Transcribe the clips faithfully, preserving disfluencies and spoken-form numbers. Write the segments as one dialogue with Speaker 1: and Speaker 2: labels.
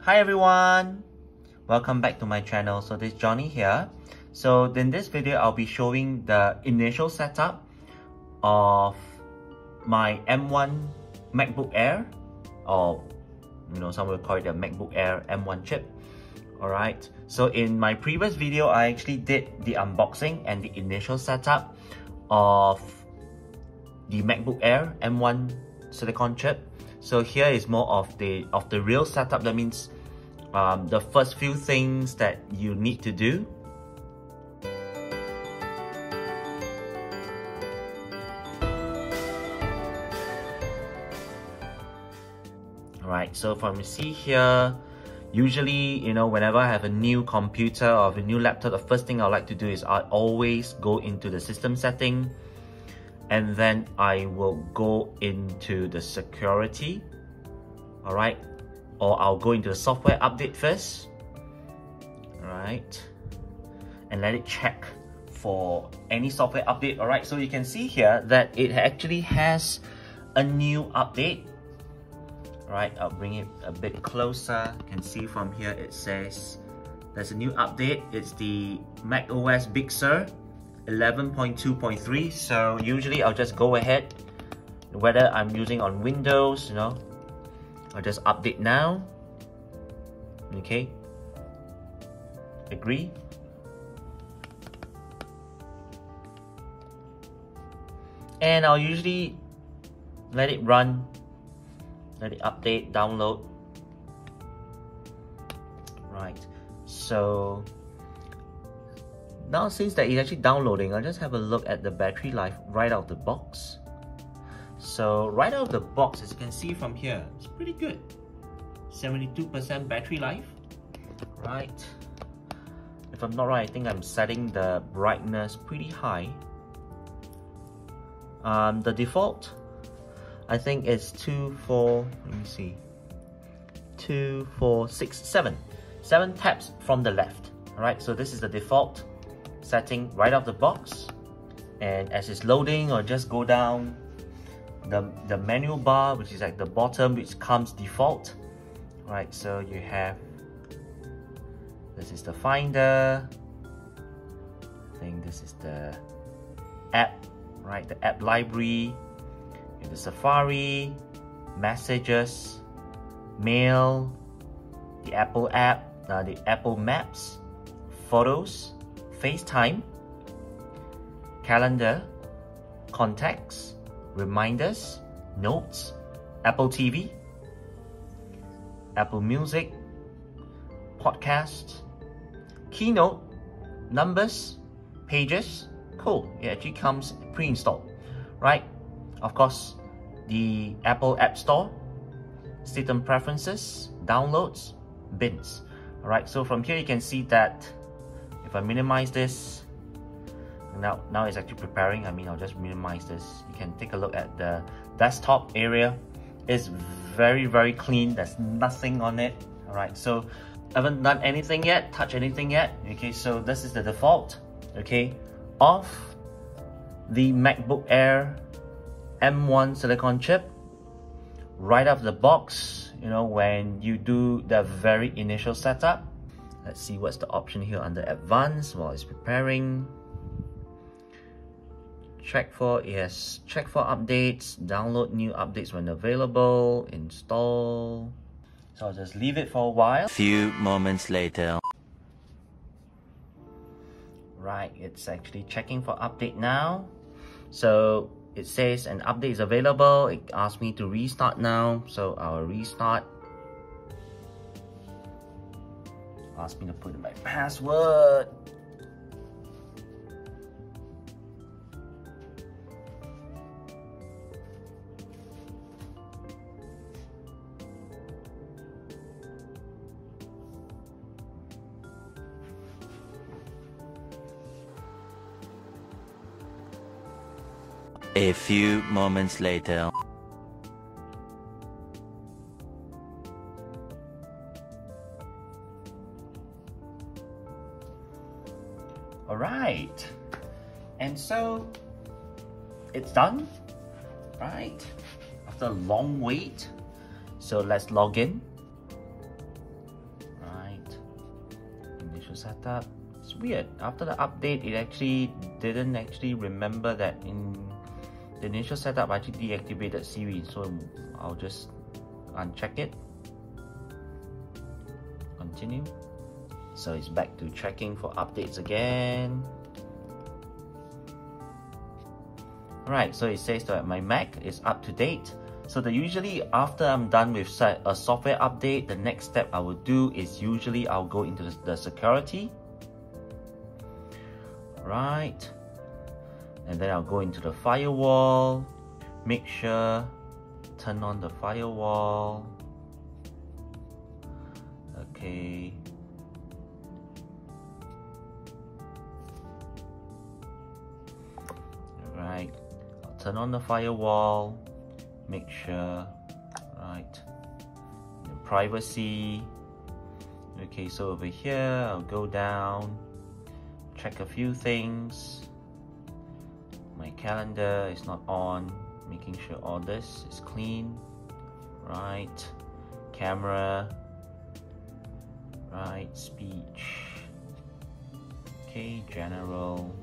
Speaker 1: Hi everyone! Welcome back to my channel. So this is Johnny here. So in this video, I'll be showing the initial setup of my M one MacBook Air, or you know, some will call it the MacBook Air M one chip. Alright, so in my previous video, I actually did the unboxing and the initial setup of the MacBook Air M one silicon chip. So here is more of the of the real setup. That means um, the first few things that you need to do. Alright, so from you see here, usually, you know, whenever I have a new computer or a new laptop, the first thing I like to do is I always go into the system setting, and then I will go into the security, all right, or I'll go into the software update first, all right, and let it check for any software update. All right, so you can see here that it actually has a new update. All right, I'll bring it a bit closer. You can see from here it says there's a new update. It's the macOS Big Sur eleven point two point three. So usually I'll just go ahead, whether I'm using on Windows, you know, I'll just update now. Okay, agree. And I'll usually let it run, let it update, download. Right, so now since that it's actually downloading, I'll just have a look at the battery life right out of the box. So right out of the box, as you can see from here, it's pretty good. seventy-two percent battery life, right? If I'm not wrong, I think I'm setting the brightness pretty high. Um, the default, I think it's two, four, let me see, two, four, six, seven. Seven taps from the left, all right? So this is the default setting right out of the box, and as it's loading, or just go down the the menu bar, which is at the bottom, which comes default. Right, so you have, this is the Finder, I think this is the app, right, the app library, you have the Safari, Messages, Mail, the Apple app, uh, the Apple Maps, Photos, FaceTime, Calendar, Contacts, Reminders, Notes, Apple T V, Apple Music, Podcast, Keynote, Numbers, Pages. Cool, it actually comes pre-installed, right? Of course, the Apple App Store, System Preferences, Downloads, Bins. Alright, so from here you can see that if I minimize this, now, now it's actually preparing. I mean, I'll just minimize this. You can take a look at the desktop area. It's very, very clean. There's nothing on it. All right, so I haven't done anything yet, touch anything yet. Okay, so this is the default, okay, of the MacBook Air M one silicon chip. Right out of the box, you know, when you do the very initial setup. Let's see what's the option here under Advanced while it's preparing. Check for, yes, check for updates, download new updates when available, install. So I'll just leave it for a while.
Speaker 2: Few moments later.
Speaker 1: Right, it's actually checking for update now. So it says an update is available. It asks me to restart now, so I'll restart. Ask me to put in my password.
Speaker 2: A few moments later.
Speaker 1: All right, and so it's done, right? After a long wait. So let's log in. initial setup. It's weird. After the update, it actually didn't actually remember that in the initial setup I actually deactivated Siri. So I'll just uncheck it. Continue. So it's back to checking for updates again. Right, so it says that my Mac is up to date. So the usually after I'm done with a software update, the next step I will do is usually I'll go into the, the security. Right, and then I'll go into the firewall. Make sure turn on the firewall. Okay. Right, I'll turn on the firewall. Make sure, right, the privacy. Okay, so over here, I'll go down, check a few things. My calendar is not on, making sure all this is clean. Right, camera, right, speech. Okay, general.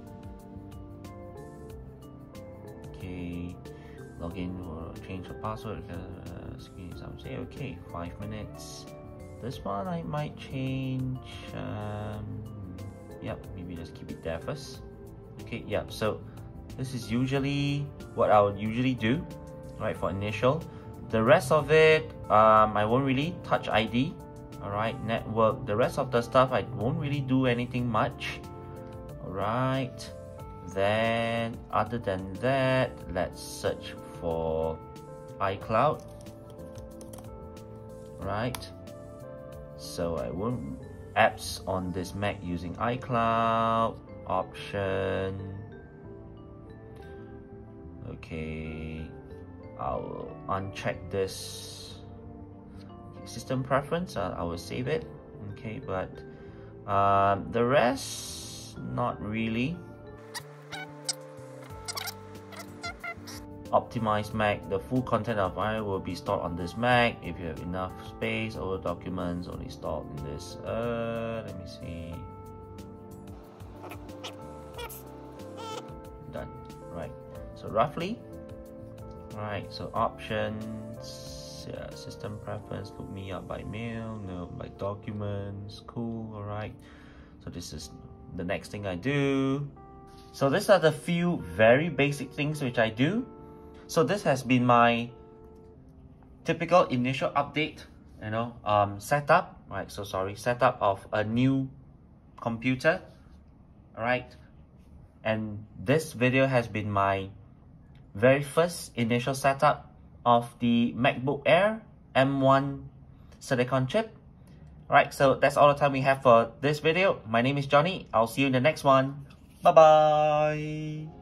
Speaker 1: Okay, login or change the password. Uh, screen some say okay, five minutes. This one I might change. Um, yep, maybe just keep it there first. Okay, yep. So this is usually what I would usually do, right, for initial. The rest of it, um, I won't really touch I D. All right, network. The rest of the stuff I won't really do anything much. All right. Then, other than that, let's search for iCloud. Right. So I won't apps on this Mac using iCloud option. Okay, I'll uncheck this. Okay, system preference. Uh, I will save it. Okay, but um, the rest not really. Optimized Mac. The full content of I will be stored on this Mac. If you have enough space, all the documents only stored in this. Uh, let me see. Done. Right. So roughly. Right. So options. Yeah, system preference. Look me up by mail. No, by documents. Cool. All right. So this is the next thing I do. So these are the few very basic things which I do. So this has been my typical initial update, you know, um, setup, right? So sorry, setup of a new computer, all right? And this video has been my very first initial setup of the MacBook Air M one silicon chip. All right, so that's all the time we have for this video. My name is Johnny. I'll see you in the next one. Bye-bye.